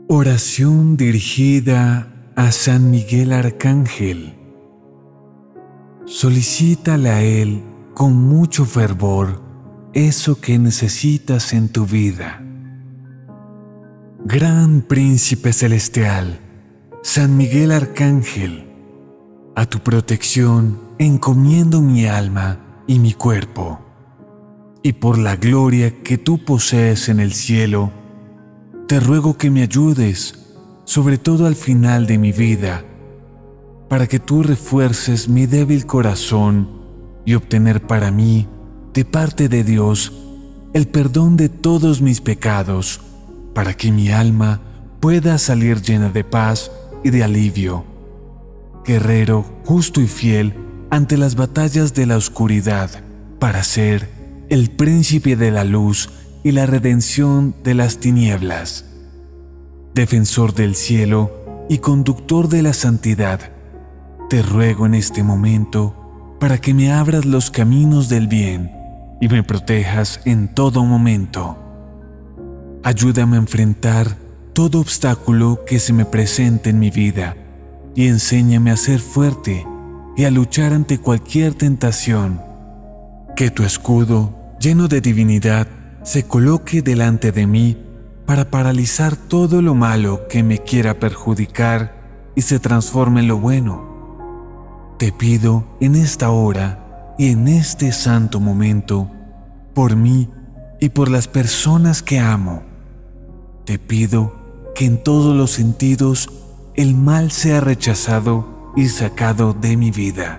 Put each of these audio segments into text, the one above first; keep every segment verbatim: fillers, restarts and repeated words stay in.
Oración dirigida a San Miguel Arcángel. Solicítale a Él con mucho fervor eso que necesitas en tu vida. Gran Príncipe Celestial, San Miguel Arcángel, a tu protección encomiendo mi alma y mi cuerpo, y por la gloria que tú posees en el cielo, te ruego que me ayudes, sobre todo al final de mi vida, para que tú refuerces mi débil corazón y obtener para mí, de parte de Dios, el perdón de todos mis pecados, para que mi alma pueda salir llena de paz y de alivio. Guerrero justo y fiel ante las batallas de la oscuridad, para ser el príncipe de la luz y la redención de las tinieblas. Defensor del cielo y conductor de la santidad, te ruego en este momento para que me abras los caminos del bien y me protejas en todo momento. Ayúdame a enfrentar todo obstáculo que se me presente en mi vida y enséñame a ser fuerte y a luchar ante cualquier tentación. Que tu escudo, lleno de divinidad, se coloque delante de mí para paralizar todo lo malo que me quiera perjudicar y se transforme en lo bueno. Te pido en esta hora y en este santo momento, por mí y por las personas que amo. Te pido que en todos los sentidos el mal sea rechazado y sacado de mi vida.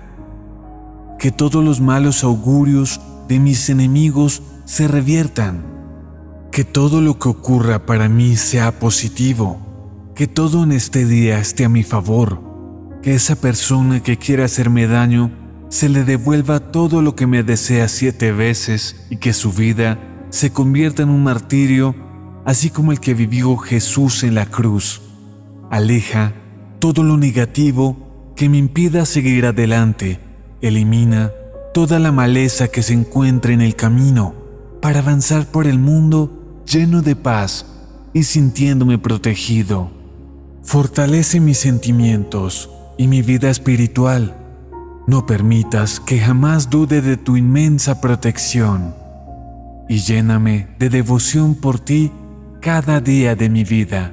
Que todos los malos augurios de mis enemigos se reviertan. Que todo lo que ocurra para mí sea positivo. Que todo en este día esté a mi favor. Que esa persona que quiera hacerme daño se le devuelva todo lo que me desea siete veces y que su vida se convierta en un martirio, así como el que vivió Jesús en la cruz. Aleja todo lo negativo que me impida seguir adelante. Elimina toda la maleza que se encuentre en el camino para avanzar por el mundo lleno de paz y sintiéndome protegido. Fortalece mis sentimientos y mi vida espiritual. No permitas que jamás dude de tu inmensa protección y lléname de devoción por ti cada día de mi vida.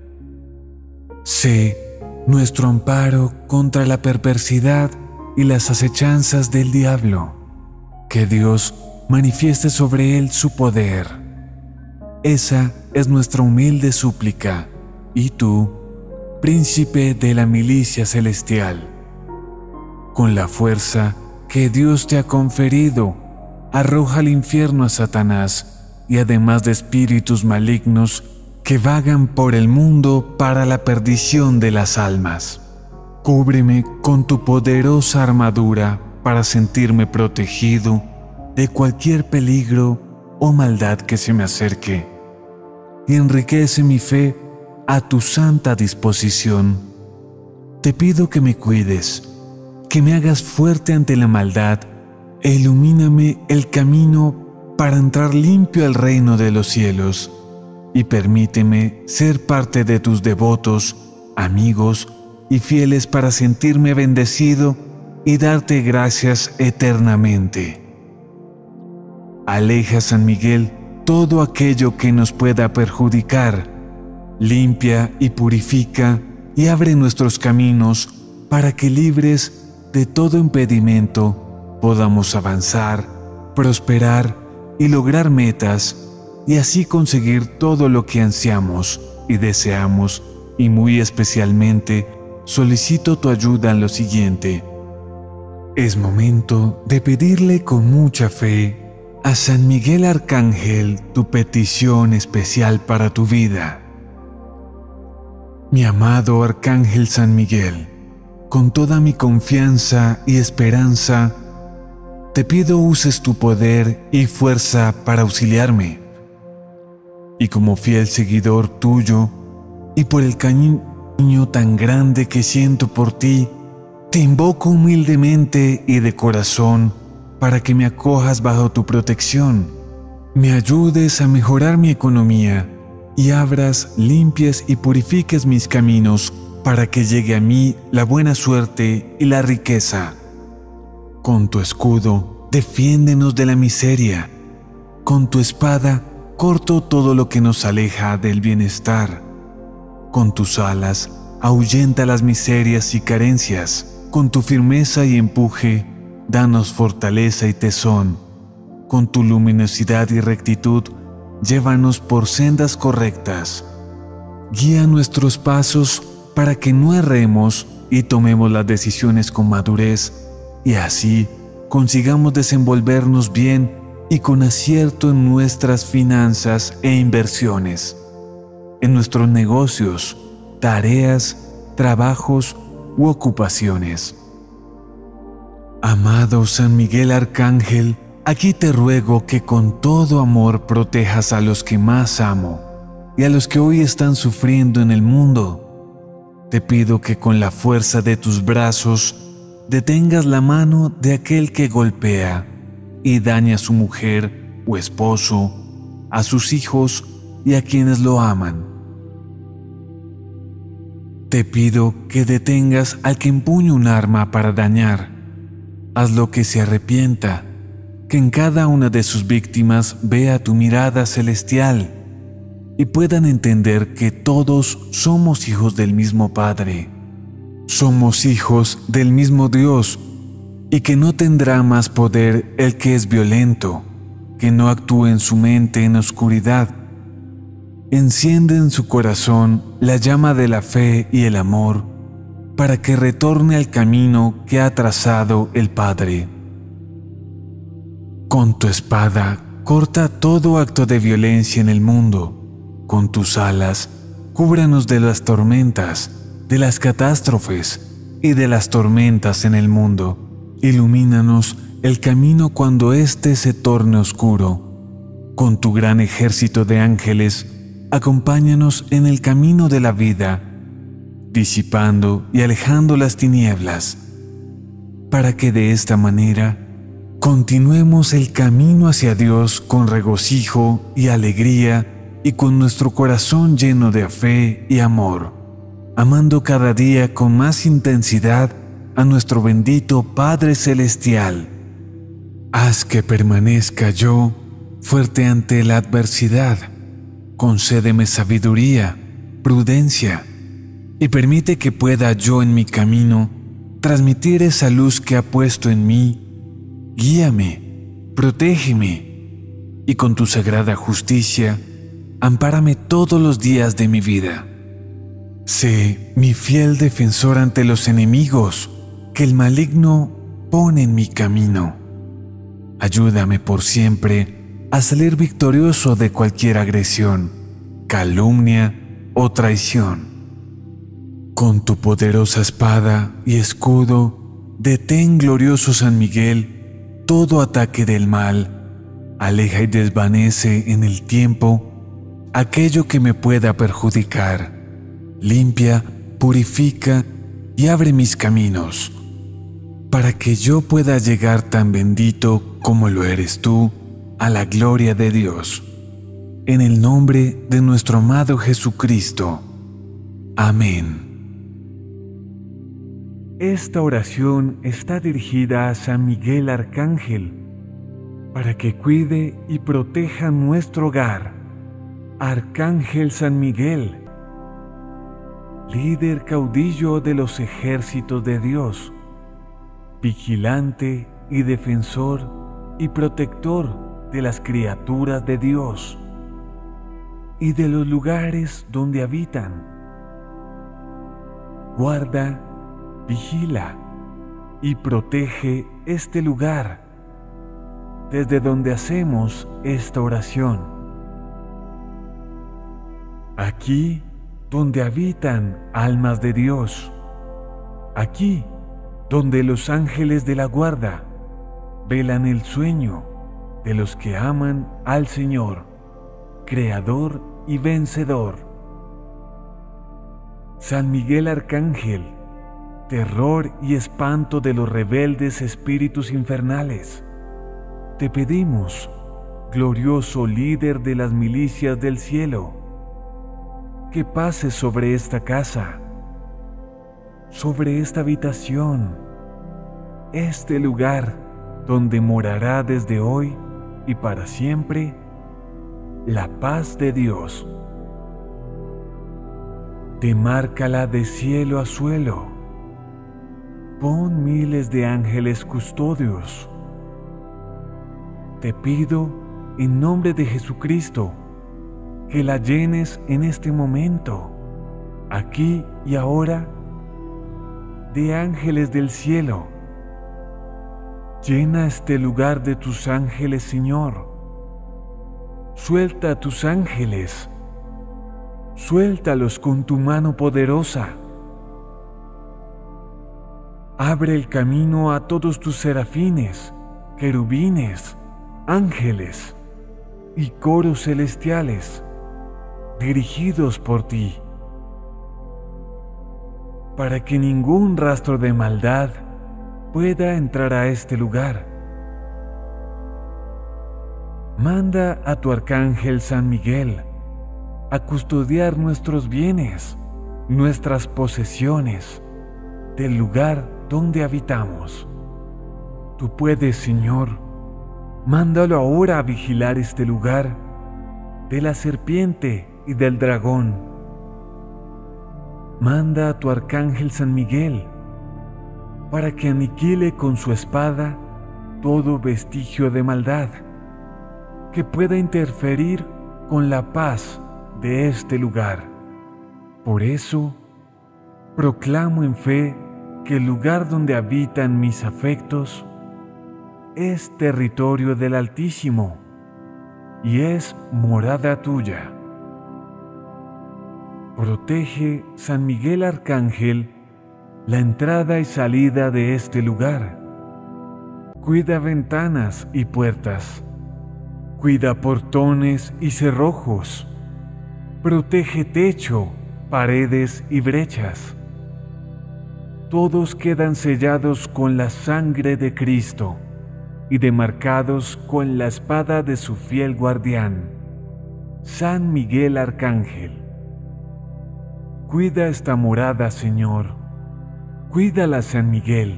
Sé nuestro amparo contra la perversidad y las acechanzas del diablo. Que Dios manifieste sobre él su poder. Esa es nuestra humilde súplica. Y tú, príncipe de la milicia celestial, con la fuerza que Dios te ha conferido, arroja al infierno a Satanás y además de espíritus malignos que vagan por el mundo para la perdición de las almas. Cúbreme con tu poderosa armadura para sentirme protegido de cualquier peligro o maldad que se me acerque, y enriquece mi fe a tu santa disposición. Te pido que me cuides, que me hagas fuerte ante la maldad e ilumíname el camino para entrar limpio al reino de los cielos, y permíteme ser parte de tus devotos, amigos y fieles para sentirme bendecido y darte gracias eternamente. Aleja, San Miguel, todo aquello que nos pueda perjudicar, limpia y purifica y abre nuestros caminos para que, libres de todo impedimento, podamos avanzar, prosperar y lograr metas, y así conseguir todo lo que ansiamos y deseamos, y muy especialmente solicito tu ayuda en lo siguiente. Es momento de pedirle con mucha fe a San Miguel Arcángel tu petición especial para tu vida. Mi amado Arcángel San Miguel, con toda mi confianza y esperanza, te pido uses tu poder y fuerza para auxiliarme. Y como fiel seguidor tuyo, y por el cariño tan grande que siento por ti, te invoco humildemente y de corazón para que me acojas bajo tu protección, me ayudes a mejorar mi economía y abras, limpies y purifiques mis caminos para que llegue a mí la buena suerte y la riqueza. Con tu escudo, defiéndenos de la miseria. Con tu espada, corto todo lo que nos aleja del bienestar. Con tus alas, ahuyenta las miserias y carencias. Con tu firmeza y empuje, danos fortaleza y tesón. Con tu luminosidad y rectitud, llévanos por sendas correctas. Guía nuestros pasos para que no erremos y tomemos las decisiones con madurez, y así consigamos desenvolvernos bien y con acierto en nuestras finanzas e inversiones, en nuestros negocios, tareas, trabajos u ocupaciones. Amado San Miguel Arcángel, aquí te ruego que con todo amor protejas a los que más amo y a los que hoy están sufriendo en el mundo. Te pido que con la fuerza de tus brazos detengas la mano de aquel que golpea y daña a su mujer o esposo, a sus hijos y a quienes lo aman. Te pido que detengas al que empuña un arma para dañar. Hazlo que se arrepienta, que en cada una de sus víctimas vea tu mirada celestial y puedan entender que todos somos hijos del mismo Padre. Somos hijos del mismo Dios y que no tendrá más poder el que es violento, que no actúe en su mente en oscuridad. Enciende en su corazón la llama de la fe y el amor para que retorne al camino que ha trazado el Padre. Con tu espada, corta todo acto de violencia en el mundo. Con tus alas, cúbranos de las tormentas, de las catástrofes y de las tormentas en el mundo. Ilumínanos el camino cuando éste se torne oscuro. Con tu gran ejército de ángeles, acompáñanos en el camino de la vida, disipando y alejando las tinieblas, para que de esta manera continuemos el camino hacia Dios con regocijo y alegría y con nuestro corazón lleno de fe y amor, amando cada día con más intensidad a nuestro bendito Padre Celestial. Haz que permanezca yo fuerte ante la adversidad. Concédeme sabiduría, prudencia, y permite que pueda yo en mi camino transmitir esa luz que ha puesto en mí. Guíame, protégeme, y con tu sagrada justicia, ampárame todos los días de mi vida. Sé mi fiel defensor ante los enemigos que el maligno pone en mi camino. Ayúdame por siempre a salir victorioso de cualquier agresión, calumnia o traición. Con tu poderosa espada y escudo, detén, glorioso San Miguel, todo ataque del mal. Aleja y desvanece en el tiempo aquello que me pueda perjudicar. Limpia, purifica y abre mis caminos, para que yo pueda llegar tan bendito como lo eres tú, a la gloria de Dios. En el nombre de nuestro amado Jesucristo. Amén. Esta oración está dirigida a San Miguel Arcángel, para que cuide y proteja nuestro hogar. Arcángel San Miguel, líder caudillo de los ejércitos de Dios, vigilante y defensor y protector de las criaturas de Dios y de los lugares donde habitan. Guarda, vigila y protege este lugar desde donde hacemos esta oración. Aquí donde habitan almas de Dios, aquí donde los ángeles de la guarda velan el sueño de los que aman al Señor, Creador y Vencedor. San Miguel Arcángel, terror y espanto de los rebeldes espíritus infernales, te pedimos, glorioso líder de las milicias del cielo, que pase sobre esta casa, sobre esta habitación, este lugar donde morará desde hoy y para siempre la paz de Dios. Demárcala de cielo a suelo. Pon miles de ángeles custodios. Te pido, en nombre de Jesucristo, que la llenes en este momento, aquí y ahora, de ángeles del cielo. Llena este lugar de tus ángeles, Señor. Suelta a tus ángeles. Suéltalos con tu mano poderosa. Abre el camino a todos tus serafines, querubines, ángeles y coros celestiales, dirigidos por ti, para que ningún rastro de maldad pueda entrar a este lugar. Manda a tu arcángel San Miguel a custodiar nuestros bienes, nuestras posesiones, del lugar donde habitamos. Tú puedes, Señor, mándalo ahora a vigilar este lugar de la serpiente y del dragón. Manda a tu arcángel San Miguel para que aniquile con su espada todo vestigio de maldad que pueda interferir con la paz de este lugar. Por eso, proclamo en fe que el lugar donde habitan mis afectos es territorio del Altísimo y es morada tuya. Protege, San Miguel Arcángel, la entrada y salida de este lugar. Cuida ventanas y puertas. Cuida portones y cerrojos. Protege techo, paredes y brechas. Todos quedan sellados con la sangre de Cristo y demarcados con la espada de su fiel guardián, San Miguel Arcángel. Cuida esta morada, Señor. Cuídala, San Miguel.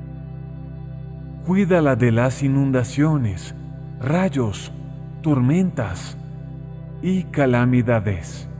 Cuídala de las inundaciones, rayos, tormentas y calamidades.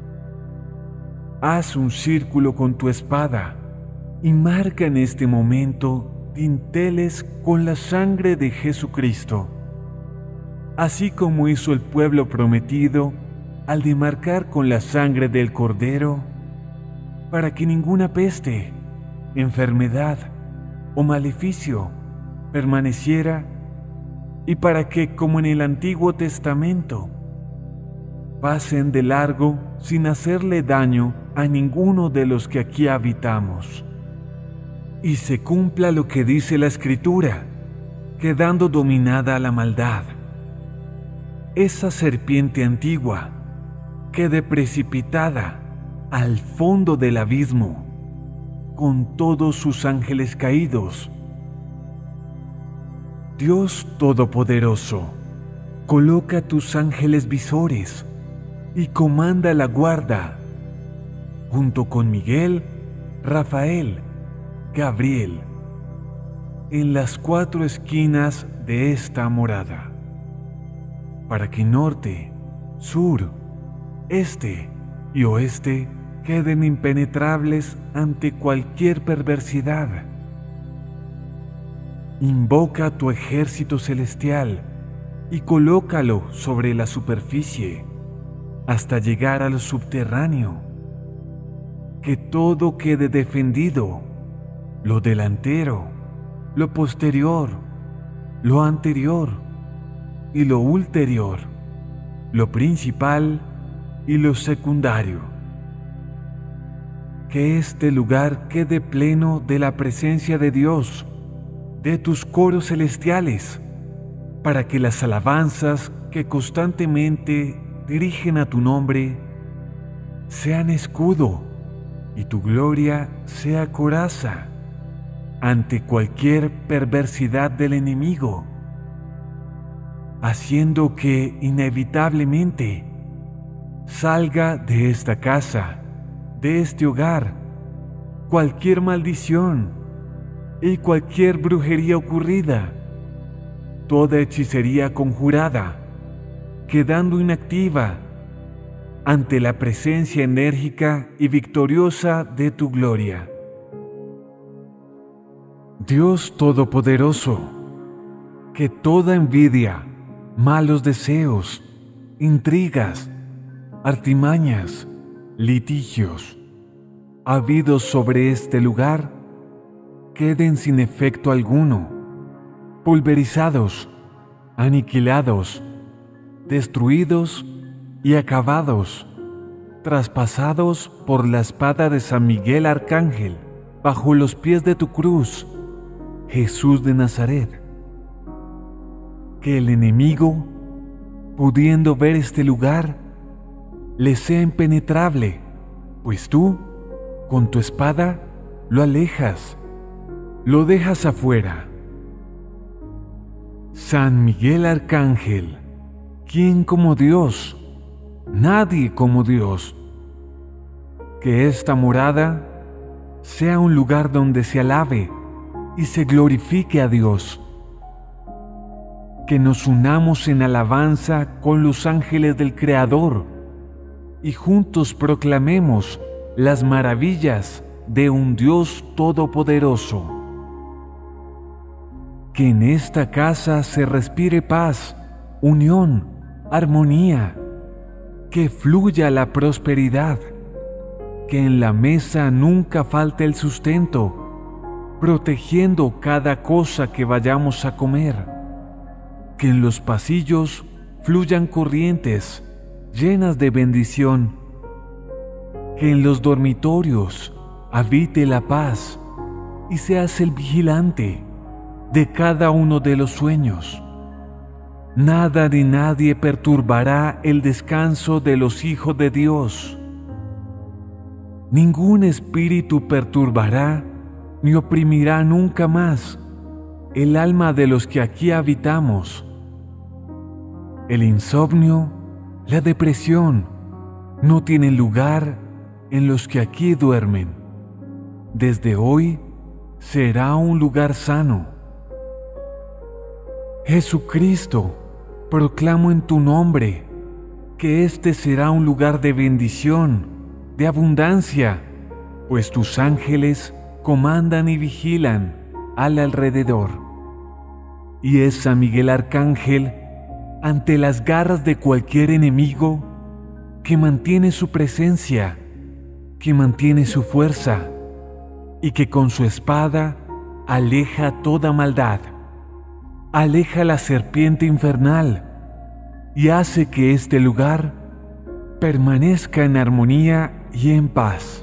Haz un círculo con tu espada y marca en este momento dinteles con la sangre de Jesucristo, así como hizo el pueblo prometido al demarcar con la sangre del Cordero, para que ninguna peste, enfermedad o maleficio permaneciera, y para que, como en el Antiguo Testamento, pasen de largo sin hacerle daño a ninguno de los que aquí habitamos. Y se cumpla lo que dice la Escritura, quedando dominada la maldad. Esa serpiente antigua quede precipitada al fondo del abismo, con todos sus ángeles caídos. Dios Todopoderoso, coloca tus ángeles visores y comanda la guarda, junto con Miguel, Rafael, Gabriel, en las cuatro esquinas de esta morada, para que norte, sur, este y oeste queden impenetrables ante cualquier perversidad. Invoca tu ejército celestial y colócalo sobre la superficie hasta llegar al subterráneo. Que todo quede defendido, lo delantero, lo posterior, lo anterior y lo ulterior, lo principal y lo secundario. Que este lugar quede pleno de la presencia de Dios, de tus coros celestiales, para que las alabanzas que constantemente dirigen a tu nombre sean escudo y tu gloria sea coraza ante cualquier perversidad del enemigo, haciendo que inevitablemente salga de esta casa, de este hogar, cualquier maldición y cualquier brujería ocurrida, toda hechicería conjurada, quedando inactiva ante la presencia enérgica y victoriosa de tu gloria. Dios Todopoderoso, que toda envidia, malos deseos, intrigas, artimañas, litigios, habidos sobre este lugar, queden sin efecto alguno, pulverizados, aniquilados, destruidos y acabados, traspasados por la espada de San Miguel Arcángel, bajo los pies de tu cruz, Jesús de Nazaret. Que el enemigo, pudiendo ver este lugar, le sea impenetrable, pues tú, con tu espada, lo alejas, lo dejas afuera. San Miguel Arcángel, ¿quién como Dios? Nadie como Dios. Que esta morada sea un lugar donde se alabe y se glorifique a Dios. Que nos unamos en alabanza con los ángeles del Creador y juntos proclamemos las maravillas de un Dios todopoderoso. Que en esta casa se respire paz, unión, armonía, que fluya la prosperidad, que en la mesa nunca falte el sustento, protegiendo cada cosa que vayamos a comer, que en los pasillos fluyan corrientes llenas de bendición, que en los dormitorios habite la paz y seas el vigilante de cada uno de los sueños. Nada ni nadie perturbará el descanso de los hijos de Dios. Ningún espíritu perturbará ni oprimirá nunca más el alma de los que aquí habitamos. El insomnio, la depresión, no tienen lugar en los que aquí duermen. Desde hoy será un lugar sano. Jesucristo, proclamo en tu nombre que este será un lugar de bendición, de abundancia, pues tus ángeles comandan y vigilan al alrededor. Y es San Miguel Arcángel, ante las garras de cualquier enemigo, que mantiene su presencia, que mantiene su fuerza, y que con su espada aleja toda maldad, aleja la serpiente infernal y hace que este lugar permanezca en armonía y en paz.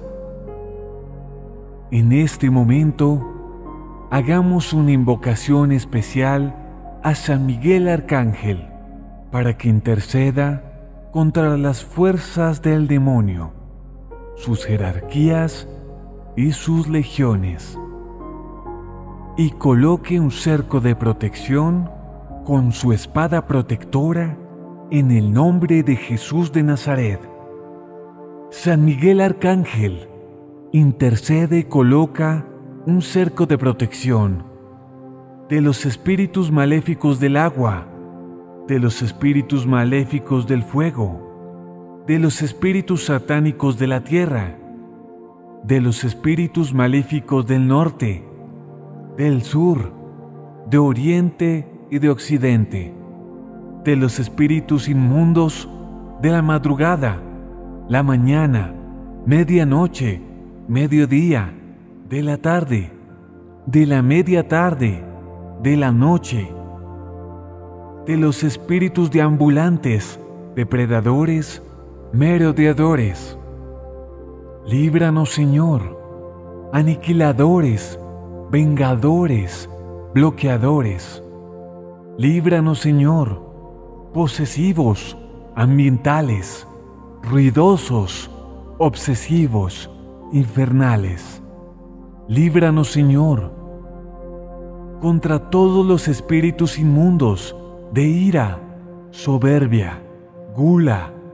En este momento, hagamos una invocación especial a San Miguel Arcángel para que interceda contra las fuerzas del demonio, sus jerarquías y sus legiones, y coloque un cerco de protección con su espada protectora en el nombre de Jesús de Nazaret. San Miguel Arcángel, intercede y coloca un cerco de protección de los espíritus maléficos del agua, de los espíritus maléficos del fuego, de los espíritus satánicos de la tierra, de los espíritus maléficos del norte, del sur, de oriente y de occidente, de los espíritus inmundos de la madrugada, la mañana, medianoche, mediodía, de la tarde, de la media tarde, de la noche, de los espíritus deambulantes, depredadores, merodeadores. Líbranos, Señor, aniquiladores, vengadores, bloqueadores. Líbranos, Señor, posesivos, ambientales, ruidosos, obsesivos, infernales. Líbranos, Señor, contra todos los espíritus inmundos de ira, soberbia, gula,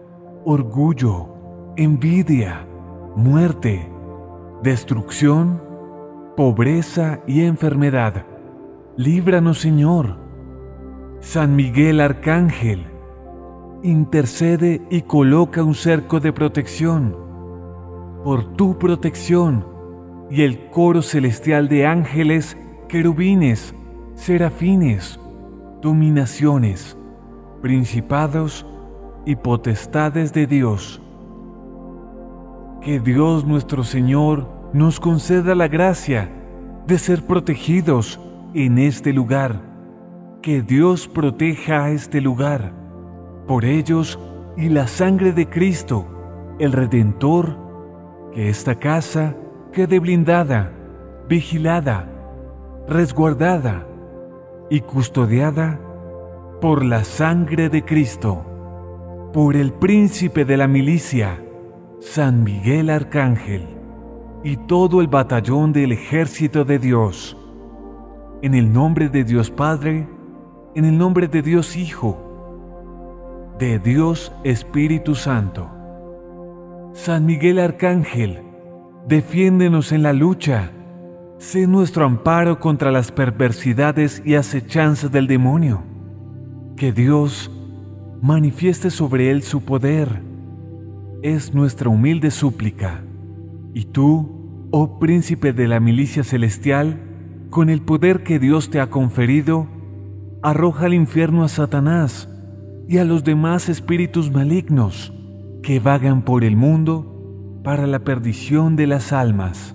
orgullo, envidia, muerte, destrucción, pobreza y enfermedad. Líbranos, Señor. San Miguel Arcángel, intercede y coloca un cerco de protección. Por tu protección y el coro celestial de ángeles, querubines, serafines, dominaciones, principados y potestades de Dios. Que Dios nuestro Señor nos conceda la gracia de ser protegidos en este lugar. Que Dios proteja a este lugar por ellos y la sangre de Cristo, el Redentor, que esta casa quede blindada, vigilada, resguardada y custodiada por la sangre de Cristo, por el príncipe de la milicia, San Miguel Arcángel, y todo el batallón del ejército de Dios. En el nombre de Dios Padre, en el nombre de Dios Hijo, de Dios Espíritu Santo. San Miguel Arcángel, defiéndenos en la lucha. Sé nuestro amparo contra las perversidades y acechanzas del demonio. Que Dios manifieste sobre él su poder. Es nuestra humilde súplica. Y tú, oh príncipe de la milicia celestial, con el poder que Dios te ha conferido, arroja al infierno a Satanás y a los demás espíritus malignos que vagan por el mundo para la perdición de las almas.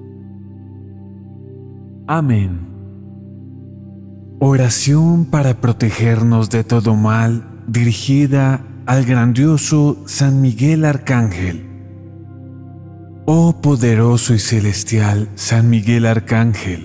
Amén. Oración para protegernos de todo mal, dirigida al grandioso San Miguel Arcángel. Oh poderoso y celestial San Miguel Arcángel,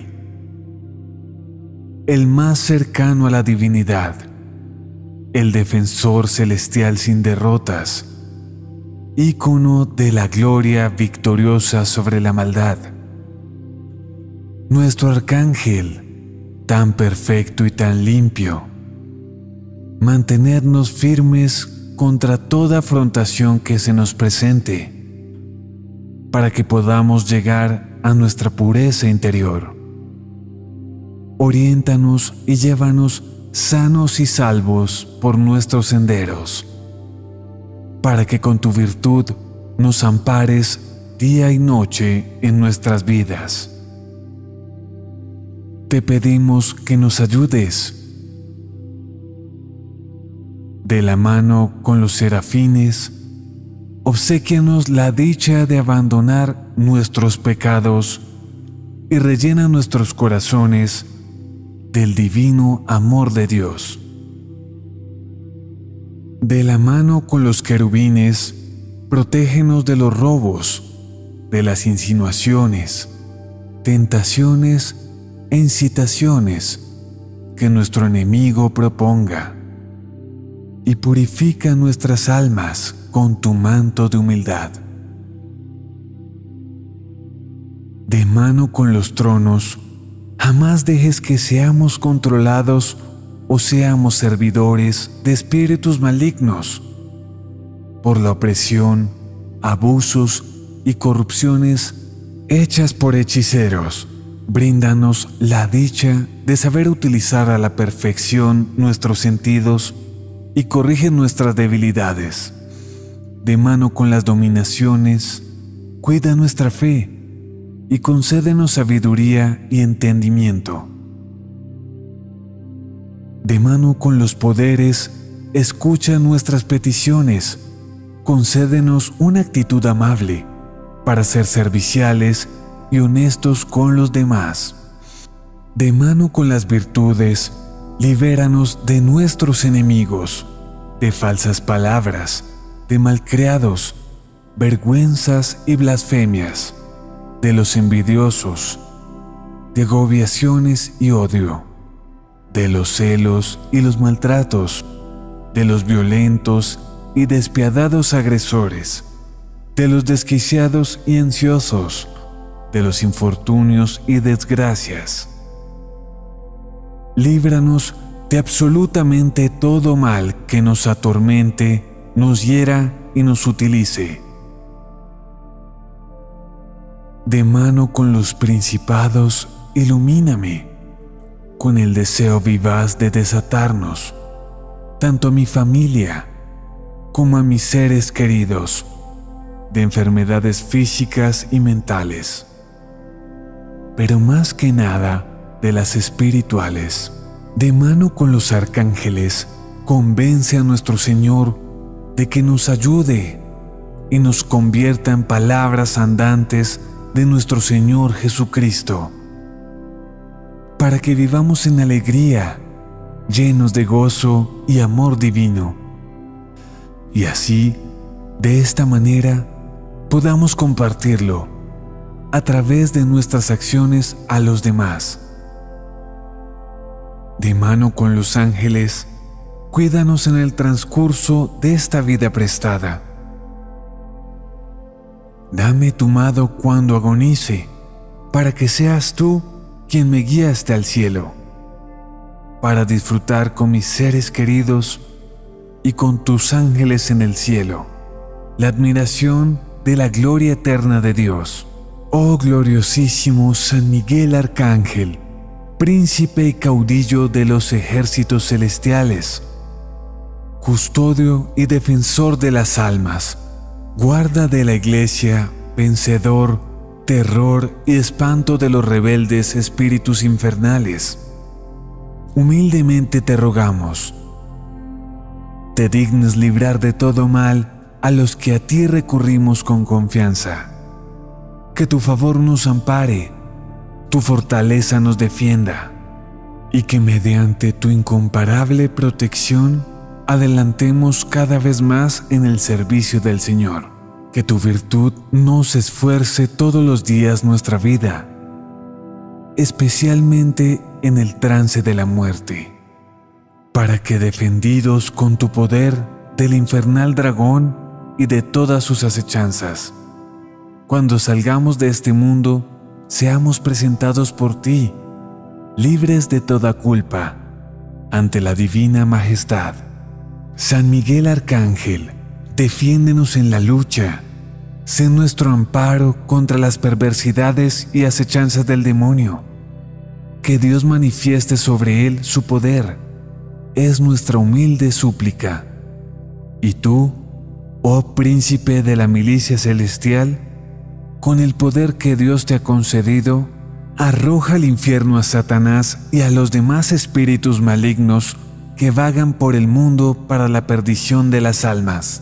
el más cercano a la divinidad, el defensor celestial sin derrotas, ícono de la gloria victoriosa sobre la maldad. Nuestro arcángel, tan perfecto y tan limpio, mantenernos firmes contra toda afrontación que se nos presente, para que podamos llegar a nuestra pureza interior. Oriéntanos y llévanos sanos y salvos por nuestros senderos, para que con tu virtud nos ampares día y noche en nuestras vidas. Te pedimos que nos ayudes. De la mano con los serafines, obséquianos la dicha de abandonar nuestros pecados y rellena nuestros corazones del divino amor de Dios. De la mano con los querubines, protégenos de los robos, de las insinuaciones, tentaciones e incitaciones que nuestro enemigo proponga, y purifica nuestras almas con tu manto de humildad. De mano con los tronos, jamás dejes que seamos controlados o seamos servidores de espíritus malignos por la opresión, abusos y corrupciones hechas por hechiceros. Bríndanos la dicha de saber utilizar a la perfección nuestros sentidos y corrige nuestras debilidades. De mano con las dominaciones, cuida nuestra fe y concédenos sabiduría y entendimiento. De mano con los poderes, escucha nuestras peticiones, concédenos una actitud amable para ser serviciales y honestos con los demás. De mano con las virtudes, libéranos de nuestros enemigos, de falsas palabras, de malcriados, vergüenzas y blasfemias, de los envidiosos, de agobiaciones y odio, de los celos y los maltratos, de los violentos y despiadados agresores, de los desquiciados y ansiosos, de los infortunios y desgracias. Líbranos de absolutamente todo mal que nos atormente, nos hiera y nos utilice. De mano con los principados, ilumíname, con el deseo vivaz de desatarnos, tanto a mi familia como a mis seres queridos, de enfermedades físicas y mentales, pero más que nada de las espirituales. De mano con los arcángeles, convence a nuestro Señor de que nos ayude y nos convierta en palabras andantes de nuestro Señor Jesucristo, para que vivamos en alegría, llenos de gozo y amor divino, y así, de esta manera, podamos compartirlo a través de nuestras acciones a los demás. De mano con los ángeles, cuídanos en el transcurso de esta vida prestada. Dame tu mano cuando agonice, para que seas tú quien me guíe hasta el cielo, para disfrutar con mis seres queridos y con tus ángeles en el cielo, la admiración de la gloria eterna de Dios. Oh gloriosísimo San Miguel Arcángel, príncipe y caudillo de los ejércitos celestiales, custodio y defensor de las almas, guarda de la Iglesia, vencedor, terror y espanto de los rebeldes espíritus infernales. Humildemente te rogamos, te dignes librar de todo mal a los que a ti recurrimos con confianza. Que tu favor nos ampare, tu fortaleza nos defienda, y que mediante tu incomparable protección adelantemos cada vez más en el servicio del Señor. Que tu virtud nos esfuerce todos los días nuestra vida, especialmente en el trance de la muerte, para que defendidos con tu poder del infernal dragón y de todas sus acechanzas, cuando salgamos de este mundo, seamos presentados por ti, libres de toda culpa, ante la divina majestad. San Miguel Arcángel, defiéndenos en la lucha, sé nuestro amparo contra las perversidades y acechanzas del demonio. Que Dios manifieste sobre él su poder, es nuestra humilde súplica. Y tú, oh príncipe de la milicia celestial, con el poder que Dios te ha concedido, arroja al infierno a Satanás y a los demás espíritus malignos que vagan por el mundo para la perdición de las almas.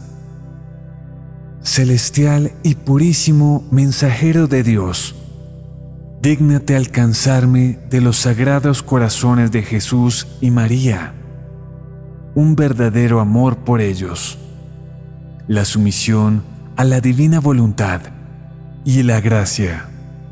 Celestial y purísimo mensajero de Dios, dígnate alcanzarme de los sagrados corazones de Jesús y María, un verdadero amor por ellos, la sumisión a la divina voluntad y la gracia.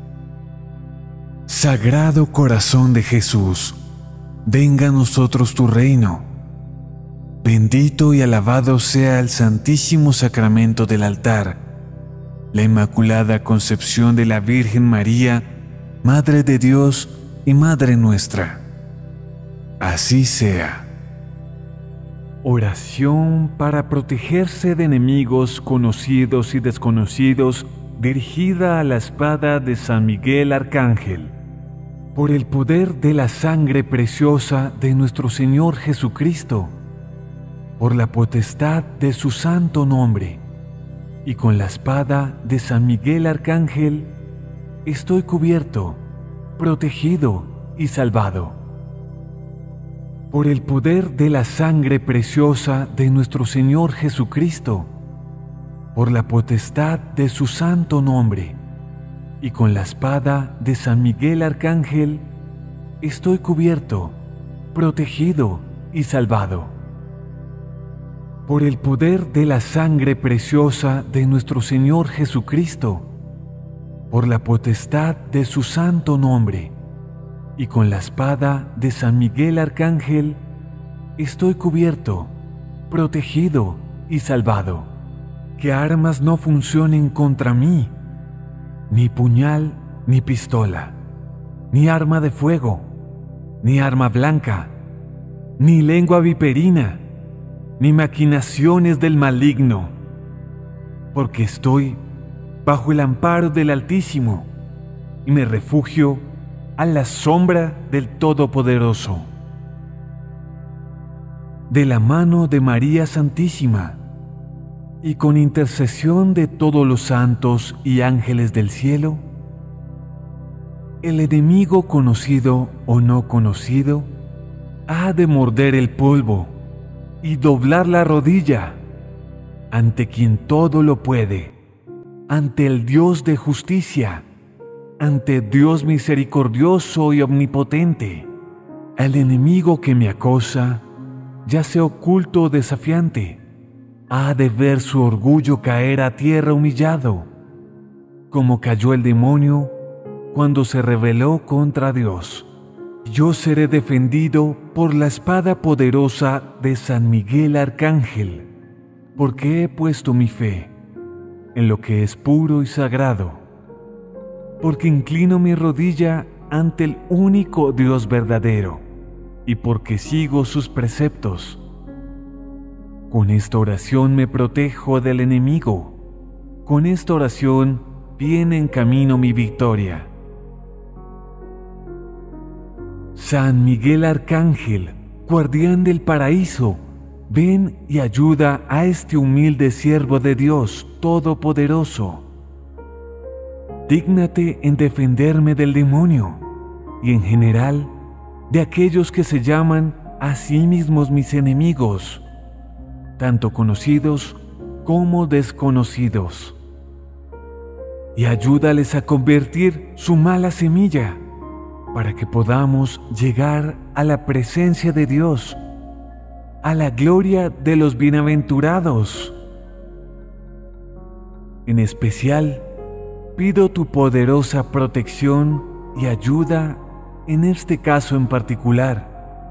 Sagrado corazón de Jesús, venga a nosotros tu reino. Bendito y alabado sea el santísimo sacramento del altar, la Inmaculada Concepción de la Virgen María, Madre de Dios y Madre nuestra. Así sea. Oración para protegerse de enemigos conocidos y desconocidos, dirigida a la espada de San Miguel Arcángel. Por el poder de la sangre preciosa de nuestro Señor Jesucristo, por la potestad de su santo nombre, y con la espada de San Miguel Arcángel, estoy cubierto, protegido y salvado. Por el poder de la sangre preciosa de nuestro Señor Jesucristo, por la potestad de su santo nombre, y con la espada de San Miguel Arcángel, estoy cubierto, protegido y salvado. Por el poder de la sangre preciosa de nuestro Señor Jesucristo, por la potestad de su santo nombre, y con la espada de San Miguel Arcángel, estoy cubierto, protegido y salvado. Que armas no funcionen contra mí, ni puñal, ni pistola, ni arma de fuego, ni arma blanca, ni lengua viperina, ni maquinaciones del maligno, porque estoy bajo el amparo del Altísimo y me refugio a la sombra del Todopoderoso. De la mano de María Santísima y con intercesión de todos los santos y ángeles del cielo, el enemigo conocido o no conocido ha de morder el polvo y doblar la rodilla ante quien todo lo puede, ante el Dios de justicia, ante Dios misericordioso y omnipotente. Al enemigo que me acosa, ya sea oculto o desafiante, ha de ver su orgullo caer a tierra humillado, como cayó el demonio cuando se rebeló contra Dios. Yo seré defendido por la espada poderosa de San Miguel Arcángel, porque he puesto mi fe en lo que es puro y sagrado, porque inclino mi rodilla ante el único Dios verdadero, y porque sigo sus preceptos. Con esta oración me protejo del enemigo. Con esta oración viene en camino mi victoria. San Miguel Arcángel, guardián del paraíso, ven y ayuda a este humilde siervo de Dios Todopoderoso. Dígnate en defenderme del demonio y en general de aquellos que se llaman a sí mismos mis enemigos, tanto conocidos como desconocidos. Y ayúdales a convertir su mala semilla para que podamos llegar a la presencia de Dios, a la gloria de los bienaventurados. En especial, pido tu poderosa protección y ayuda en este caso en particular.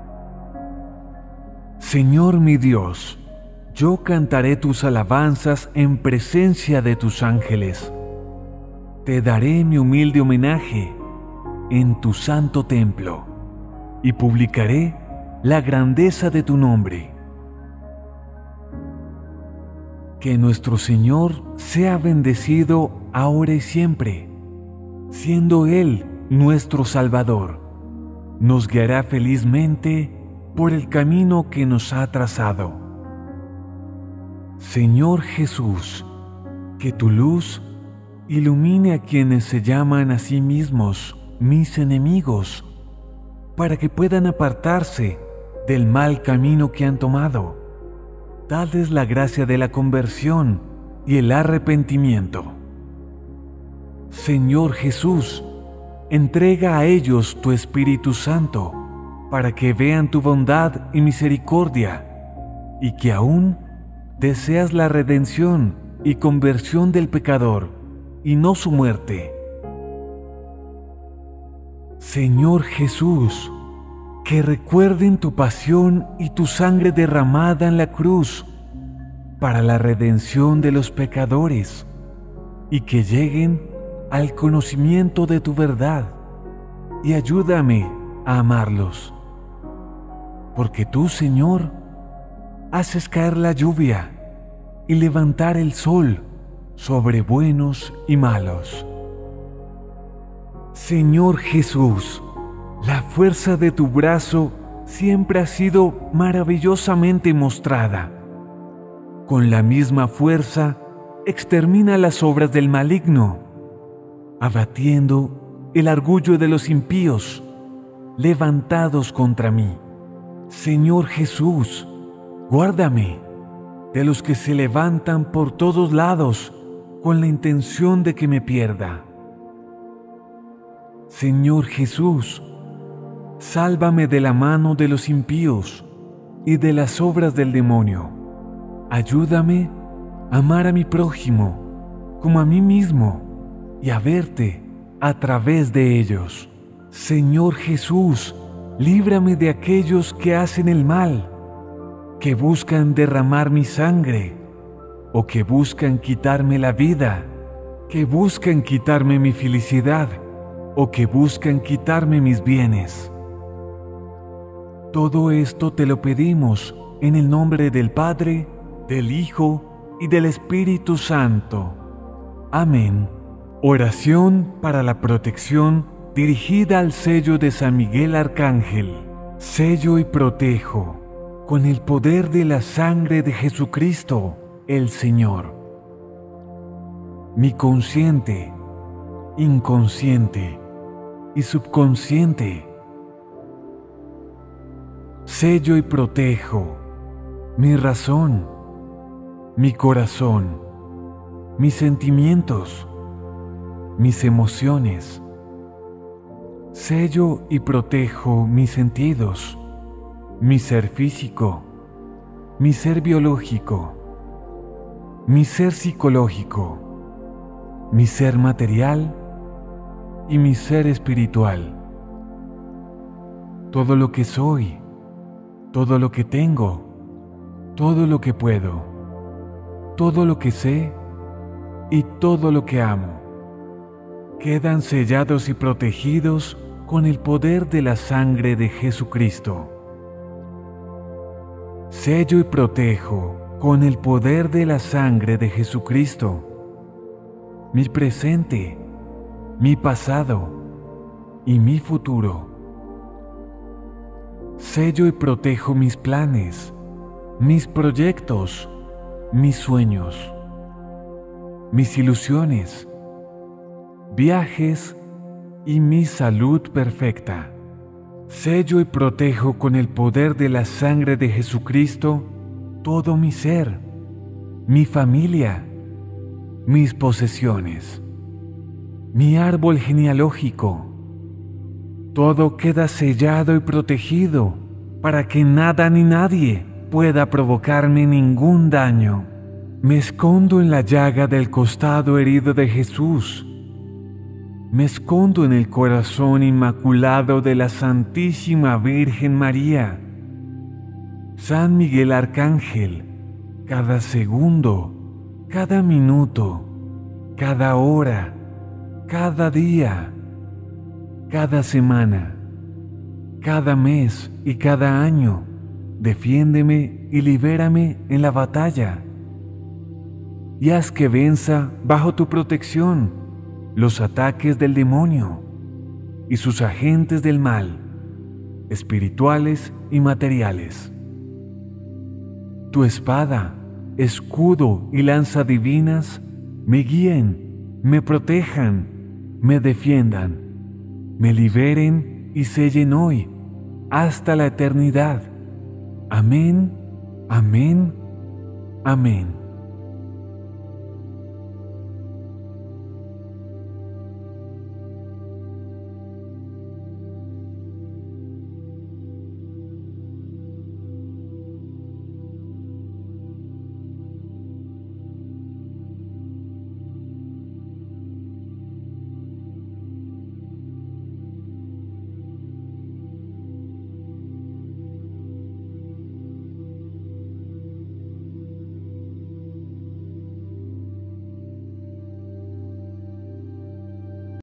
Señor mi Dios, yo cantaré tus alabanzas en presencia de tus ángeles. Te daré mi humilde homenaje en tu santo templo y publicaré la grandeza de tu nombre. Que nuestro Señor sea bendecido ahora y siempre, siendo Él nuestro Salvador. Nos guiará felizmente por el camino que nos ha trazado. Señor Jesús, que tu luz ilumine a quienes se llaman a sí mismos mis enemigos, para que puedan apartarse del mal camino que han tomado. Dadles la gracia de la conversión y el arrepentimiento. Señor Jesús, entrega a ellos tu Espíritu Santo, para que vean tu bondad y misericordia, y que aún deseas la redención y conversión del pecador, y no su muerte. Señor Jesús, que recuerden tu pasión y tu sangre derramada en la cruz para la redención de los pecadores, y que lleguen al conocimiento de tu verdad, y ayúdame a amarlos. Porque tú, Señor, haces caer la lluvia y levantar el sol sobre buenos y malos. Señor Jesús, la fuerza de tu brazo siempre ha sido maravillosamente mostrada. Con la misma fuerza, extermina las obras del maligno, abatiendo el orgullo de los impíos, levantados contra mí. Señor Jesús, guárdame de los que se levantan por todos lados con la intención de que me pierda. Señor Jesús, sálvame de la mano de los impíos y de las obras del demonio. Ayúdame a amar a mi prójimo como a mí mismo y a verte a través de ellos. Señor Jesús, líbrame de aquellos que hacen el mal, que buscan derramar mi sangre, o que buscan quitarme la vida, que buscan quitarme mi felicidad, o que buscan quitarme mis bienes. Todo esto te lo pedimos en el nombre del Padre, del Hijo y del Espíritu Santo. Amén. Oración para la protección dirigida al sello de San Miguel Arcángel. Sello y protejo con el poder de la sangre de Jesucristo, el Señor. Mi consciente, inconsciente y subconsciente. Sello y protejo mi razón, mi corazón, mis sentimientos, mis emociones. Sello y protejo mis sentidos, mi ser físico, mi ser biológico, mi ser psicológico, mi ser material y mi ser espiritual. Todo lo que soy, todo lo que tengo, todo lo que puedo, todo lo que sé y todo lo que amo, quedan sellados y protegidos con el poder de la sangre de Jesucristo. Sello y protejo con el poder de la sangre de Jesucristo mi presente, mi pasado y mi futuro. Sello y protejo mis planes, mis proyectos, mis sueños, mis ilusiones, viajes y mi salud perfecta. Sello y protejo con el poder de la sangre de Jesucristo todo mi ser, mi familia, mis posesiones, mi árbol genealógico. Todo queda sellado y protegido para que nada ni nadie pueda provocarme ningún daño. Me escondo en la llaga del costado herido de Jesús. Me escondo en el corazón inmaculado de la Santísima Virgen María. San Miguel Arcángel, cada segundo, cada minuto, cada hora, cada día, cada semana, cada mes y cada año, defiéndeme y libérame en la batalla. Y haz que venza bajo tu protección los ataques del demonio y sus agentes del mal, espirituales y materiales. Tu espada, escudo y lanza divinas me guíen, me protejan, me defiendan, me liberen y sellen hoy hasta la eternidad. Amén, amén, amén.